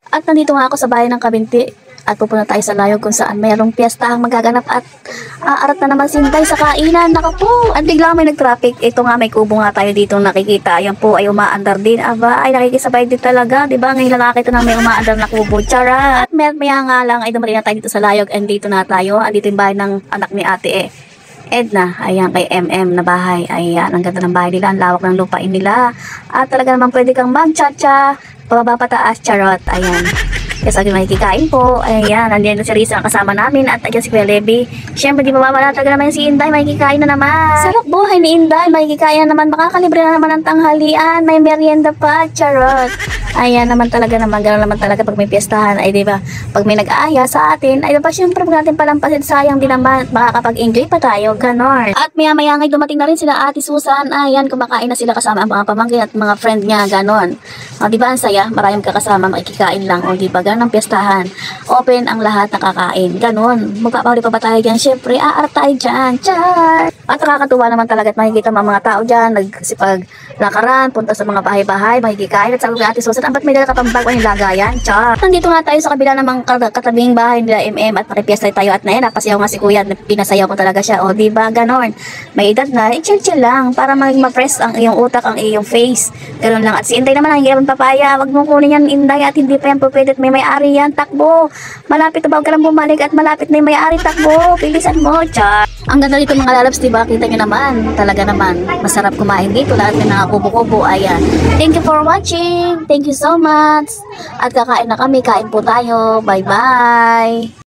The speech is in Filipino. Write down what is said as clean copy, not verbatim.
At nandito nga ako sa bahay ng Kabinti at pupunta tayo sa Layog kung saan mayroong piyestahang magaganap at aarat na naman si Inday sa kainan. Naku po, at bigla may nag-traffic. Ito nga, may kubo nga tayo dito nakikita. Yan po ay umaandar din. Aba, ay nakikisabay din talaga. Diba? Ngayon lang nakakita na may umaandar na kubo. Tara! At maya nga lang ay dumating na tayo dito sa Layog and dito na tayo. Andito yung bahay ng anak ni ate Edna, ayan kay MM na bahay. Ayan, ang ganda ng bahay nila, ang lawak ng lupain nila. At talaga naman pwede kang mag-cha-cha, pababa pataas, charot. Ayan. Kasi sabi makikikain po. Ayan, nandiyan si Risa ang kasama namin at ayan si Kuya Levy. Siyempre, di mawawala talaga naman si Inday, makikikain na naman. Sarap buhay ni Inday, makikikain na naman. Makakalibre na naman ang tanghalian, may merienda pa, charot. Ayan naman talaga naman, gano'n naman talaga pag may piyestahan, ay diba, pag may nag-aaya sa atin, ay diba, syempre pag natin palampasin, sayang din naman, makakapag-enjoy pa tayo, gano'n. At maya-maya ngay dumating na rin sila Ate Susan, ayan, kumakain na sila kasama ang mga pamangkin at mga friend niya, gano'n. O diba, ang saya, maraming kakasama, makikikain lang, o diba, gano'n ang piyestahan. Open ang lahat, nakakain, gano'n. Magpapahuli pa ba tayo dyan? Syempre, aarat tayo dyan, char! At nakakatuwa naman talaga at makikita mga tao dyan, nagsipag lakaran, punta sa mga bahay-bahay, makikikain, at sabi ko Ate Susan, ba't may dala ka pang bag o yung lagayan? Char! Nandito nga tayo sa kabila ng katabing bahay nila MM at makipiesta tayo at nayan, napasayaw nga si kuya, pinasayaw ko talaga siya, o diba, ganon. May edad na, chill-chill lang, para ma-press ang iyong utak, ang iyong face, ganon lang. At si Inday naman, ang hirap papaya, wag mo kunin yan Inday at hindi pa yan pwede at may may-ari yan, takbo. Malapit na ba ka lang bumalik at malapit na yung may-ari, takbo, pilisan mo, char! Ang ganda dito mga lalabs, diba? Kita nyo naman, talaga naman, masarap kumain dito, lahat may nakakubo-kubo, ayan. Thank you for watching, thank you so much. At kakain na kami, kain po tayo, bye-bye.